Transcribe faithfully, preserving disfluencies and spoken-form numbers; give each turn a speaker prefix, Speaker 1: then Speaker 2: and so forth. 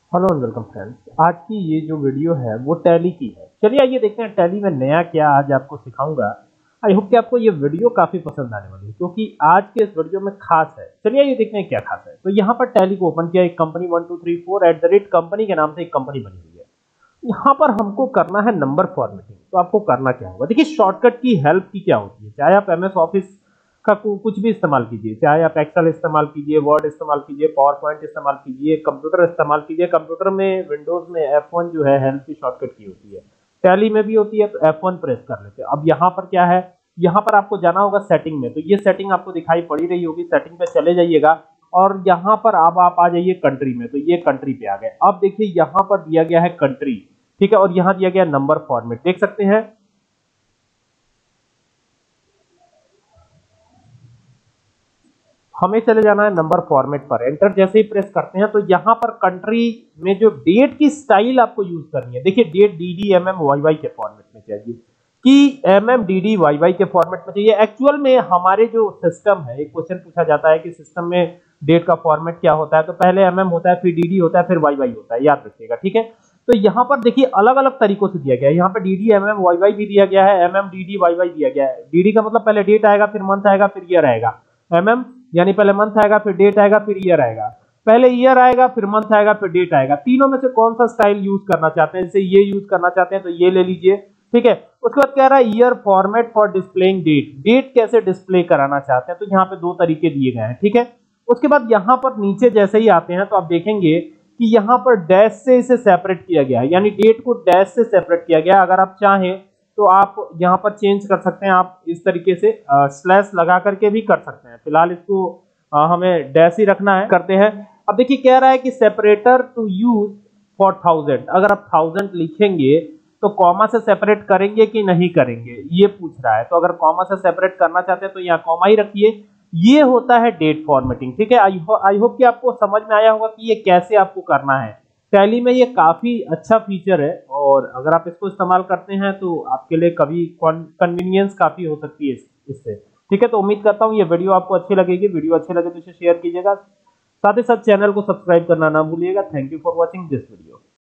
Speaker 1: Hello and welcome friends. आज की ये जो वीडियो है वो टैली की है। चलिए आइए देखते हैं टैली में नया क्या आज आपको सिखाऊंगा। आई होप कि आपको ये वीडियो काफी पसंद आने वाली है क्योंकि आज के इस वीडियो में खास है। चलिए आइए देखते हैं क्या खास है। तो यहाँ पर टैली को ओपन किया, एक company one two three four at the rate company के नाम से एक कंपनी बनी हुई है। यहाँ पर हमको करना है नंबर फॉर्मेटिंग। तो आपको करना क्या होगा, देखिए शॉर्टकट की हेल्प की क्या होती है। चाहे आप एमएस ऑफिस का कुछ भी इस्तेमाल कीजिए, चाहे आप एक्सेल इस्तेमाल कीजिए, वर्ड इस्तेमाल कीजिए, पावर पॉइंट इस्तेमाल कीजिए, कंप्यूटर इस्तेमाल कीजिए। कंप्यूटर में विंडोज में एफ वन जो है हेल्प की शॉर्टकट की होती है, टैली में भी होती है। तो एफ वन प्रेस कर लेते हैं। अब यहाँ पर क्या है, यहाँ पर आपको जाना होगा सेटिंग में। तो ये सेटिंग आपको दिखाई पड़ी रही होगी, सेटिंग पे चले जाइएगा और यहाँ पर अब आप आ जाइए कंट्री में। तो ये कंट्री पे आ गए। अब देखिए यहाँ पर दिया गया है कंट्री, ठीक है, और यहाँ दिया गया नंबर फॉर्मेट, देख सकते हैं। हमें चले जाना है नंबर फॉर्मेट पर। एंटर जैसे ही प्रेस करते हैं तो यहाँ पर कंट्री में जो डेट की स्टाइल आपको यूज करनी है, देखिए date D D M M Y Y के फॉर्मेट में चाहिए कि M M D D Y Y के फॉर्मेट में चाहिए। एक्चुअल में हमारे जो सिस्टम है, एक क्वेश्चन पूछा जाता है कि सिस्टम में डेट का फॉर्मेट क्या होता है, तो पहले एमएम होता है, फिर डीडी होता है, फिर वाई वाई होता है, याद रखिएगा, ठीक है। तो यहाँ पर देखिए अलग अलग तरीकों से दिया गया है। यहाँ पर डीडी एमएम वाई वाई भी दिया गया है, एमएम डीडी वाई वाई दिया गया है। डीडी का मतलब पहले डेट आएगा, फिर मंथ आएगा, फिर ईयर आएगा। एमएम यानी पहले मंथ आएगा, फिर डेट आएगा, फिर ईयर आएगा। पहले ईयर आएगा, फिर मंथ आएगा, फिर डेट आएगा। तीनों में से कौन सा स्टाइल यूज करना चाहते हैं, जैसे ये यूज करना चाहते हैं तो ये ले लीजिए, ठीक है। उसके बाद कह रहा है year format for displaying date, date कैसे डिस्प्ले कराना चाहते हैं, तो यहाँ पे दो तरीके दिए गए हैं, ठीक है। उसके बाद यहाँ पर नीचे जैसे ही आते हैं तो आप देखेंगे कि यहाँ पर डैश से इसे सेपरेट किया गया है, यानी डेट को डैश से सेपरेट किया गया है। अगर आप चाहें तो आप यहाँ पर चेंज कर सकते हैं, आप इस तरीके से स्लैश लगा करके भी कर सकते हैं। फिलहाल इसको आ, हमें डैश ही रखना है, करते हैं। अब देखिए कह रहा है कि separator to use for thousand, अगर आप थाउजेंड लिखेंगे तो कॉमा से सेपरेट करेंगे कि नहीं करेंगे, ये पूछ रहा है। तो अगर कॉमा से सेपरेट करना चाहते हैं तो यहाँ कॉमा ही रखिए। ये होता है डेट फॉर्मेटिंग, ठीक है। आई आई होप कि आपको समझ में आया होगा कि ये कैसे आपको करना है। टैली में ये काफी अच्छा फीचर है और अगर आप इसको इस्तेमाल करते हैं तो आपके लिए कभी कन्वीनियंस काफी हो सकती है इससे, ठीक है। तो उम्मीद करता हूँ ये वीडियो आपको अच्छी लगेगी। वीडियो अच्छी लगे तो इसे शेयर कीजिएगा, साथ ही साथ चैनल को सब्सक्राइब करना ना भूलिएगा। Thank you for watching this video.